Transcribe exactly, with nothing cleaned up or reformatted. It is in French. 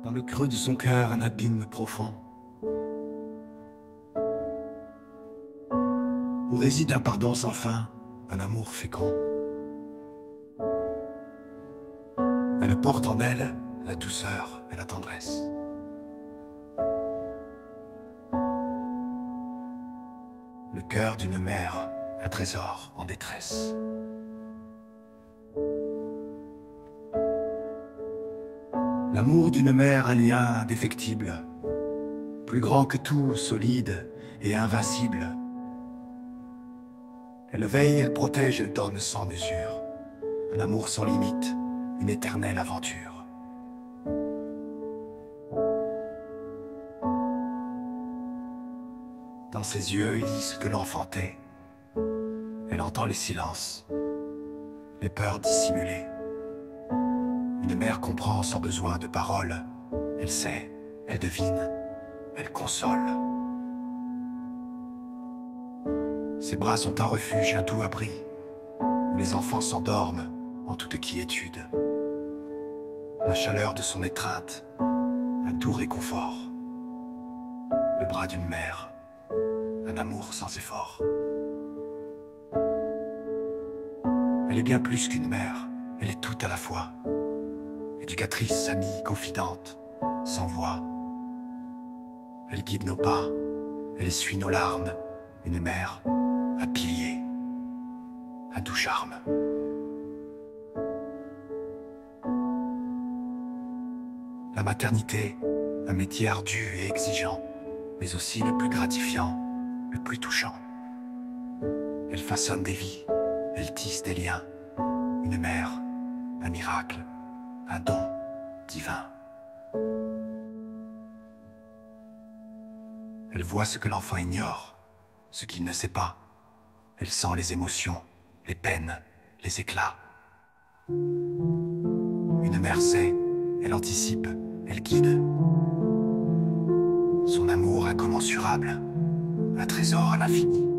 Dans le creux de son cœur, un abîme profond, où réside un pardon sans fin, un amour fécond. Elle porte en elle la douceur et la tendresse. Le cœur d'une mère, un trésor en détresse. L'amour d'une mère, un lien indéfectible, plus grand que tout, solide et invincible. Elle veille, elle protège, elle donne sans mesure. Un amour sans limite, une éternelle aventure. Dans ses yeux, il lit ce que l'enfantait. Elle entend les silences, les peurs dissimulées. Une mère comprend sans besoin de paroles. Elle sait, elle devine, elle console. Ses bras sont un refuge, un doux abri, où les enfants s'endorment en toute quiétude. La chaleur de son étreinte, un doux réconfort. Le bras d'une mère, un amour sans effort. Elle est bien plus qu'une mère, elle est tout à la fois. Éducatrice, amie, confidente, sans voix. Elle guide nos pas, elle essuie nos larmes. Une mère, un pilier, un doux charme. La maternité, un métier ardu et exigeant, mais aussi le plus gratifiant, le plus touchant. Elle façonne des vies, elle tisse des liens. Une mère, un miracle, un don divin. Elle voit ce que l'enfant ignore, ce qu'il ne sait pas. Elle sent les émotions, les peines, les éclats. Une mère sait, elle anticipe, elle guide. Son amour incommensurable, un trésor à l'infini.